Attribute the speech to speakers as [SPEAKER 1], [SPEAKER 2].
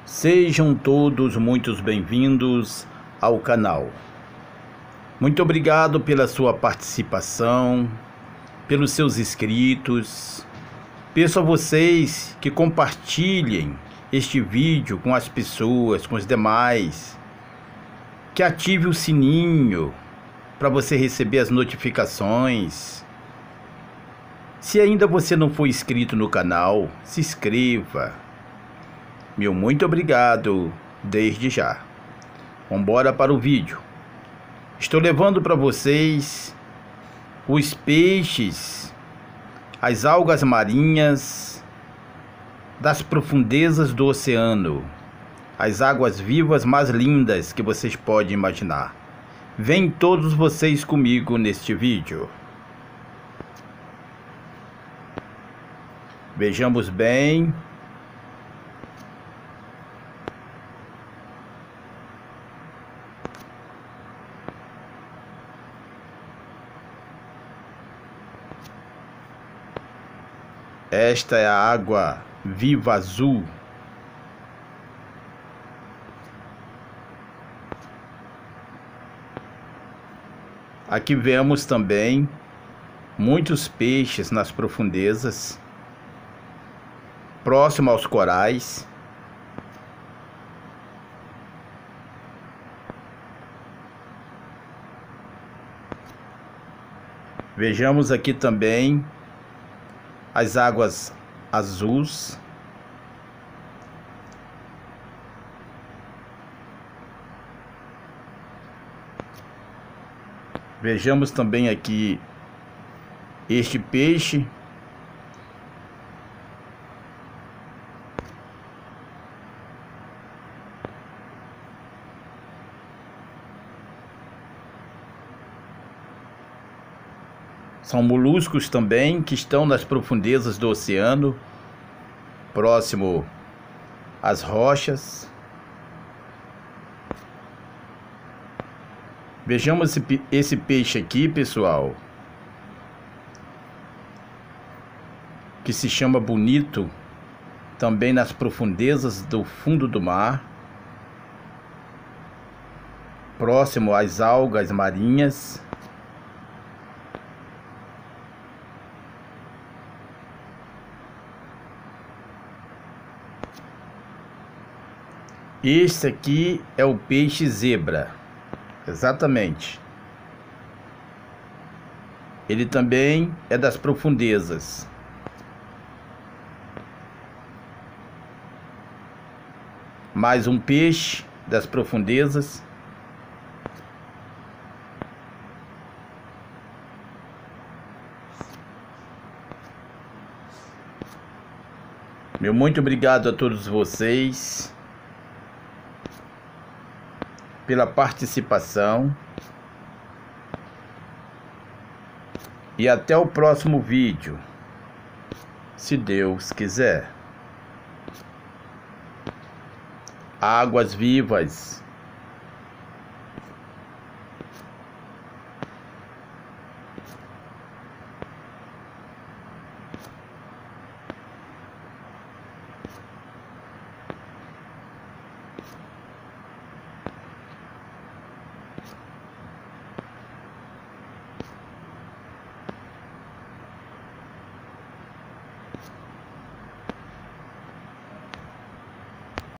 [SPEAKER 1] Sejam todos muito bem-vindos ao canal. Muito obrigado pela sua participação, pelos seus inscritos. Peço a vocês que compartilhem este vídeo com as pessoas, com os demais. Que ative o sininho para você receber as notificações. Se ainda você não for inscrito no canal, se inscreva. Meu muito obrigado desde já. Vambora para o vídeo. Estou levando para vocês os peixes, as algas marinhas das profundezas do oceano, as águas vivas mais lindas que vocês podem imaginar. Vem todos vocês comigo neste vídeo. Vejamos bem. Esta é a água viva azul. Aqui vemos também muitos peixes nas profundezas, próximo aos corais. Vejamos aqui também as águas azuis. Vejamos também aqui este peixe. São moluscos também que estão nas profundezas do oceano, próximo às rochas. Vejamos esse peixe aqui, pessoal, que se chama bonito, também nas profundezas do fundo do mar, próximo às algas marinhas. Este aqui é o peixe zebra, exatamente. Ele também é das profundezas. Mais um peixe das profundezas. Meu muito obrigado a todos vocês pela participação e até o próximo vídeo, se Deus quiser. Águas vivas.